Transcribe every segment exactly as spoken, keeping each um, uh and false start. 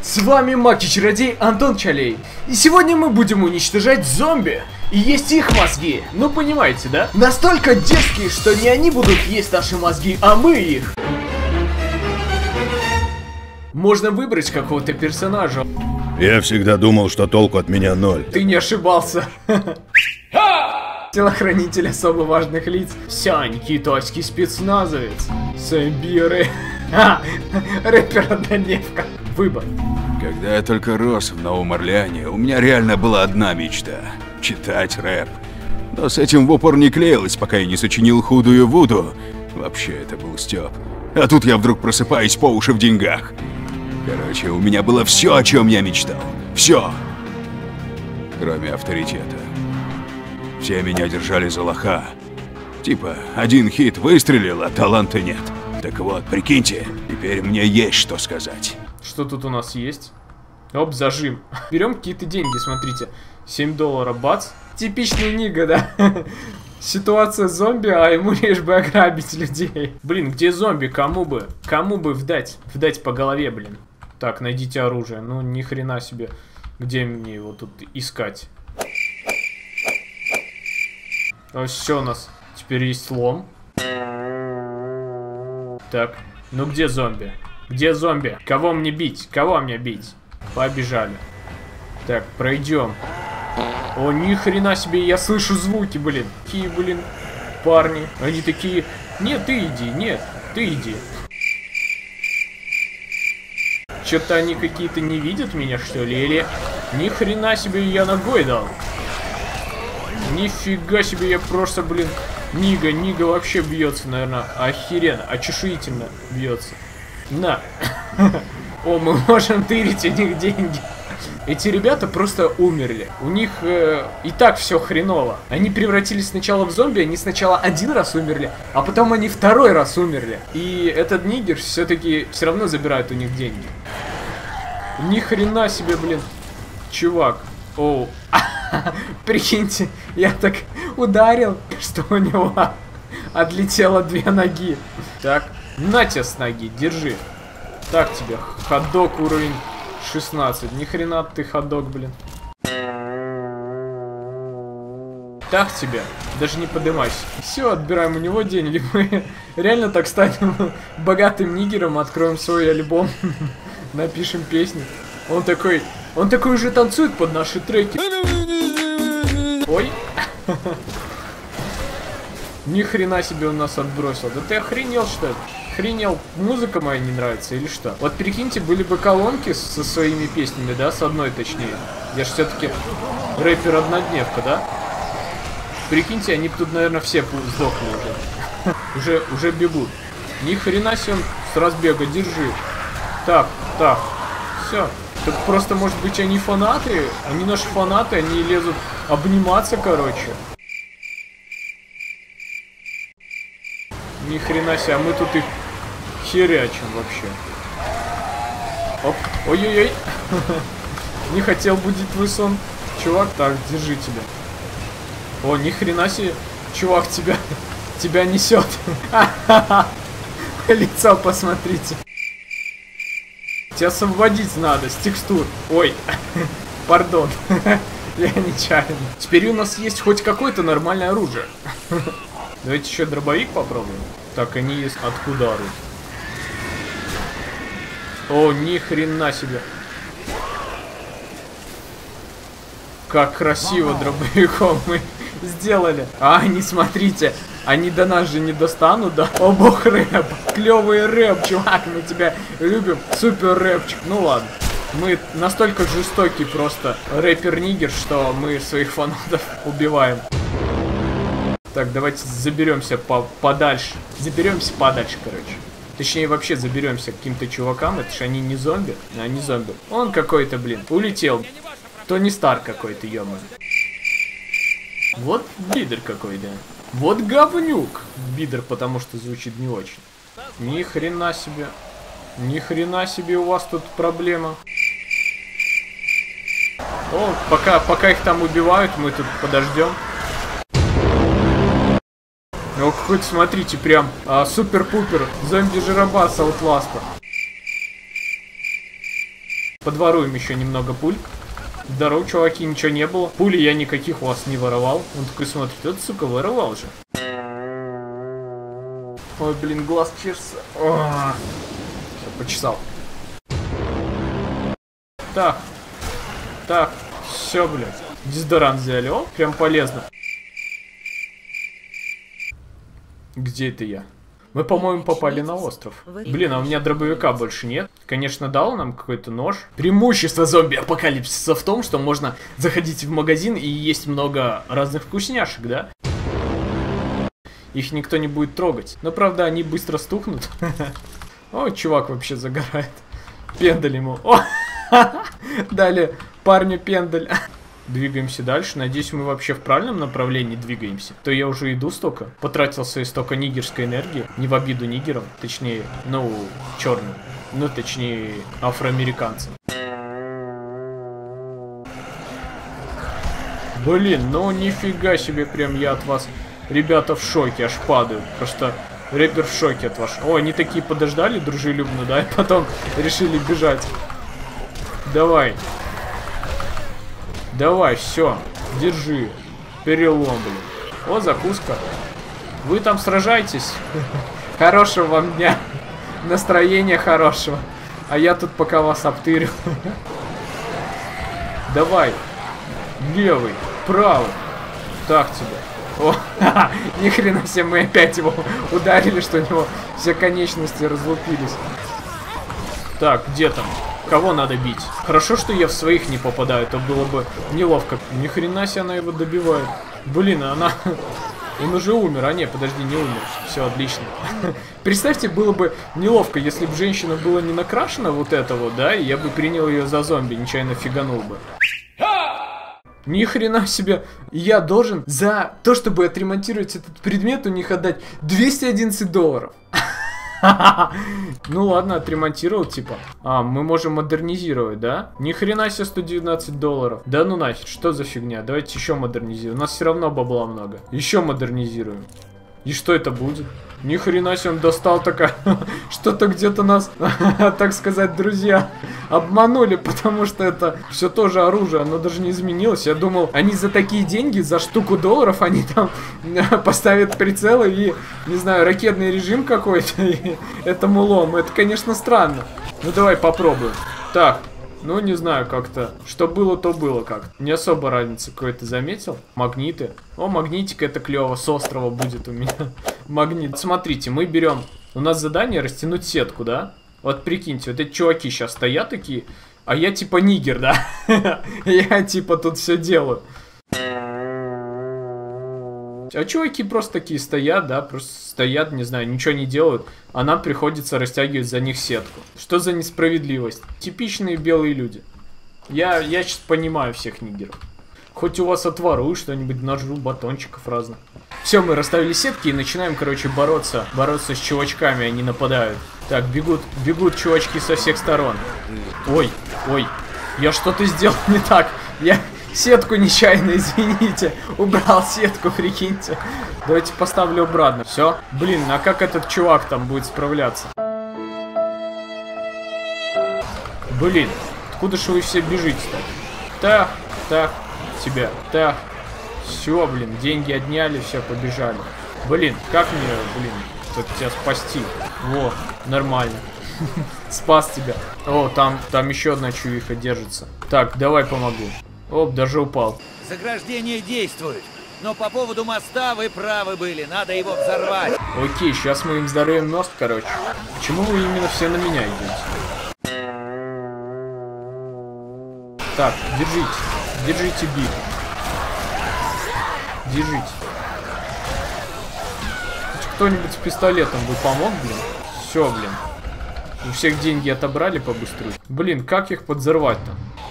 С вами Маг-чародей Антон Чалей. И сегодня мы будем уничтожать зомби. И есть их мозги. Ну понимаете, да? Настолько дерзкие, что не они будут есть наши мозги, а мы их. Можно выбрать какого-то персонажа. Я всегда думал, что толку от меня ноль. Ты не ошибался. Телохранитель особо важных лиц. Сянь, китайский спецназовец. Сэмбиры. Рэпер-однодневка. Выбор. Когда я только рос в Новом Орлеане, у меня реально была одна мечта – читать рэп. Но с этим в упор не клеилось, пока я не сочинил худую Вуду. Вообще, это был стёб. А тут я вдруг просыпаюсь по уши в деньгах. Короче, у меня было все, о чем я мечтал. Все. Кроме авторитета. Все меня держали за лоха. Типа, один хит выстрелил, а таланта нет. Так вот, прикиньте, теперь мне есть что сказать. Что тут у нас есть? Оп, зажим. Берем какие-то деньги, смотрите. семь долларов, бац. Типичный нига, да? Ситуация зомби, а ему лишь бы ограбить людей. Блин, где зомби? Кому бы? Кому бы вдать? Вдать по голове, блин. Так, найдите оружие. Ну, ни хрена себе. Где мне его тут искать? А все у нас. Теперь есть лом. Так, ну где зомби? Где зомби? Кого мне бить? Кого мне бить? Побежали. Так, пройдем. О, ни хрена себе, я слышу звуки, блин. Какие, блин, парни. Они такие, нет, ты иди, нет, ты иди. Что-то они какие-то не видят меня, что ли? Или ни хрена себе я ногой дал. Нифига себе, я просто, блин, Нига, Нига вообще бьется, наверное, охеренно, очешуительно бьется. На. О, мы можем тырить у них деньги. Эти ребята просто умерли. У них э, и так все хреново. Они превратились сначала в зомби, они сначала один раз умерли, а потом они второй раз умерли. И этот нигер все-таки все равно забирает у них деньги. Ни хрена себе, блин, чувак. Оу. Прикиньте, я так ударил, что у него отлетело две ноги. Так, на тебе с ноги, держи. Так тебе, ходок уровень шестнадцать. Ни хрена ты ходок, блин. Так тебе, даже не подымайся. Все, отбираем у него деньги. Мы реально так станем богатым нигером, откроем свой альбом, напишем песни. Он такой, он такой уже танцует под наши треки. Ой. Ни хрена себе он нас отбросил. Да ты охренел, что ли? Охренел, музыка моя не нравится или что? Вот прикиньте, были бы колонки со своими песнями, да, с одной точнее. Я же все-таки рэпер-однодневка, да? Прикиньте, они тут, наверное, все сдохли уже. Уже, уже бегут. Ни хрена себе он с разбега, держи. Так, так, все. Так просто, может быть, они фанаты? Они наши фанаты, они лезут обниматься, короче. Ни хрена себе, а мы тут их херячим вообще. Оп, ой-ой-ой. Не хотел будить твой сон. Чувак, так, держи тебя. О, ни хрена себе, чувак, тебя, тебя несет. Лицо посмотрите. Тебя освободить надо с текстур. Ой, пардон. Я нечаянно. Теперь у нас есть хоть какое-то нормальное оружие. Давайте еще дробовик попробуем. Так, они есть. Откуда орут? О, ни хрена себе. Как красиво дробовиком мы сделали. А, не смотрите. Они до нас же не достанут, да? О, бог, рэп. Клевый рэп, чувак, мы тебя любим. Супер рэпчик. Ну ладно. Мы настолько жестокий просто рэпер-нигер, что мы своих фанатов убиваем. Так, давайте заберемся по подальше. Заберемся подальше, короче. Точнее, вообще заберемся к каким-то чувакам. Это ж они не зомби. А, не зомби. Он какой-то, блин, улетел. Тони Старк какой-то, ё-моё. Вот бидер какой, да. Вот говнюк. Бидер, потому что звучит не очень. Ни хрена себе. Ни хрена себе у вас тут проблема. О, пока, пока их там убивают, мы тут подождем. О, какой-то, смотрите, прям а, супер-пупер зомби-жиробас Outlast. Подворуем еще немного пуль. Здорово, чуваки, ничего не было. Пули я никаких у вас не воровал. Он такой смотрит, этот, сука, воровал же. Ой, блин, глаз чешется. О, все, почесал. Так. Так. Все, блин. Дезодорант взяли. О, прям полезно. Где это я? Мы, по-моему, попали на остров. Блин, а у меня дробовика больше нет. Конечно, дал нам какой-то нож. Преимущество зомби-апокалипсиса в том, что можно заходить в магазин и есть много разных вкусняшек, да? Их никто не будет трогать. Но, правда, они быстро стухнут. О, чувак вообще загорает. Пендаль ему. О! Дали парню пендаль. Двигаемся дальше. Надеюсь, мы вообще в правильном направлении двигаемся. То я уже иду столько. Потратил свои столько нигерской энергии. Не в обиду нигерам. Точнее, ну, черным. Ну, точнее, афроамериканцам. Блин, ну нифига себе, прям я от вас, ребята, в шоке, аж падаю. Просто рэпер в шоке от вас. О, они такие подождали дружелюбно, да, и потом решили бежать. Давай. Давай, все, держи. Перелом, блин. О, закуска. Вы там сражайтесь. Хорошего вам дня. Настроения хорошего. А я тут пока вас обтырю. Давай. Левый, правый. Так тебе. О, ни хрена себе, мы опять его ударили, что у него все конечности разлупились. Так, где там? Кого надо бить? Хорошо, что я в своих не попадаю, то было бы неловко. Ни хрена себе она его добивает. Блин, она... Он уже умер. А не, подожди, не умер. Все, отлично. Представьте, было бы неловко, если бы женщина была не накрашена вот это вот, да, и я бы принял ее за зомби, нечаянно фиганул бы. Ни хрена себе. Я должен за то, чтобы отремонтировать этот предмет, у них отдать двести одиннадцать долларов. Ну ладно, отремонтировал, типа. А, мы можем модернизировать, да? Ни хрена себе сто девятнадцать долларов. Да ну нафиг, что за фигня? Давайте еще модернизируем. У нас все равно бабла много. Еще модернизируем. И что это будет? Ни хрена себе он достал такая. Что-то где-то нас, так сказать, друзья обманули, потому что это все тоже оружие, оно даже не изменилось. Я думал, они за такие деньги, за штуку долларов, они там поставят прицелы и, не знаю, ракетный режим какой-то. Это мулом. Это, конечно, странно. Ну давай попробуем. Так. Ну, не знаю, как-то. Что было, то было как-то. Не особо разницы какой-то заметил. Магниты. О, магнитик, это клево. С острова будет у меня магнит. Смотрите, мы берем... У нас задание растянуть сетку, да? Вот прикиньте, вот эти чуваки сейчас стоят такие, а я типа нигер, да? Я типа тут все делаю. А чуваки просто такие стоят, да, просто стоят, не знаю, ничего не делают, а нам приходится растягивать за них сетку. Что за несправедливость? Типичные белые люди. Я, я сейчас понимаю всех нигеров. Хоть у вас отворую что-нибудь, нажру батончиков разных. Все, мы расставили сетки и начинаем, короче, бороться. Бороться с чувачками, они нападают. Так, бегут, бегут чувачки со всех сторон. Ой, ой, я что-то сделал не так. Я... Сетку нечаянно, извините. Убрал сетку, прикиньте. Давайте поставлю обратно. Все. Блин, а как этот чувак там будет справляться? Блин, откуда же вы все бежите-то? Так, так, тебя, так. Все, блин, деньги отняли, все, побежали. Блин, как мне, блин, тут тебя спасти? Во, нормально. Спас тебя. О, там, там еще одна чувиха держится. Так, давай помогу. Оп, даже упал. Заграждение действует. Но по поводу моста вы правы были. Надо его взорвать. Окей, сейчас мы им взорвем мост, короче. Почему вы именно все на меня идете? Так, держите. Держите бит. Держите. Кто-нибудь с пистолетом бы помог, блин? Все, блин. У всех деньги отобрали побыстрее. Блин, как их подзорвать-то?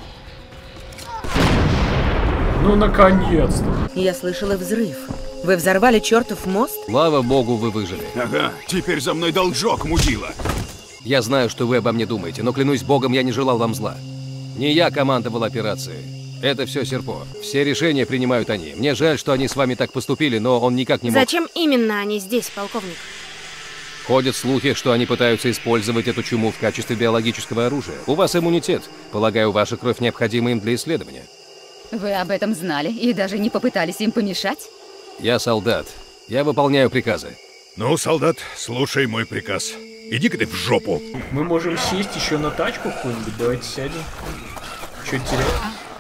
Ну, наконец-то. Я слышала взрыв. Вы взорвали чертов мост? Слава богу, вы выжили. Ага, теперь за мной должок, мудила. Я знаю, что вы обо мне думаете, но клянусь богом, я не желал вам зла. Не я командовал операцией. Это все Серпо. Все решения принимают они. Мне жаль, что они с вами так поступили, но он никак не мог... Зачем именно они здесь, полковник? Ходят слухи, что они пытаются использовать эту чуму в качестве биологического оружия. У вас иммунитет. Полагаю, ваша кровь необходима им для исследования. Вы об этом знали и даже не попытались им помешать? Я солдат. Я выполняю приказы. Ну, солдат, слушай мой приказ. Иди-ка ты в жопу. Мы можем сесть еще на тачку какую-нибудь. Давайте сядем. Чё терять?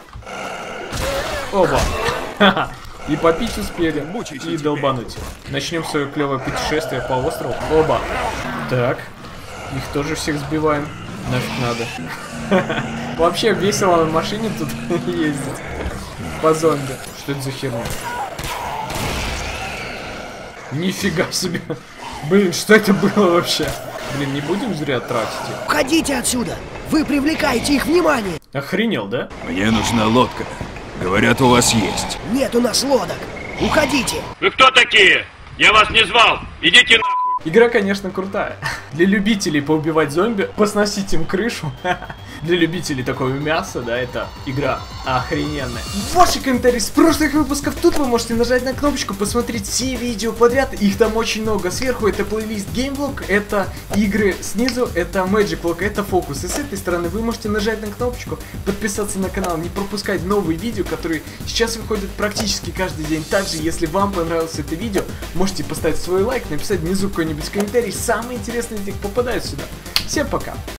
Оба. И попить успели. И долбануть. Начнем свое клевое путешествие по острову. Оба. Так. Их тоже всех сбиваем. Нафиг надо. Вообще весело на машине тут ездить. По зомби. Что это за херня? Нифига себе. Блин, что это было вообще? Блин, не будем зря тратить их. Уходите отсюда! Вы привлекаете их внимание! Охренел, да? Мне нужна лодка. Говорят, у вас есть. Нет у нас лодок! Уходите! Вы кто такие? Я вас не звал! Идите нахуй! Игра, конечно, крутая. Для любителей поубивать зомби, посносить им крышу. Для любителей такого мяса, да, это игра охрененная. Ваши комментарии с прошлых выпусков. Тут вы можете нажать на кнопочку, посмотреть все видео подряд. Их там очень много. Сверху это плейлист геймблог, это игры. Снизу это Magic Block, это фокус. И с этой стороны вы можете нажать на кнопочку, подписаться на канал, не пропускать новые видео, которые сейчас выходят практически каждый день. Также, если вам понравилось это видео, можете поставить свой лайк, написать внизу какой-нибудь комментарий. Самые интересные из них попадают сюда. Всем пока!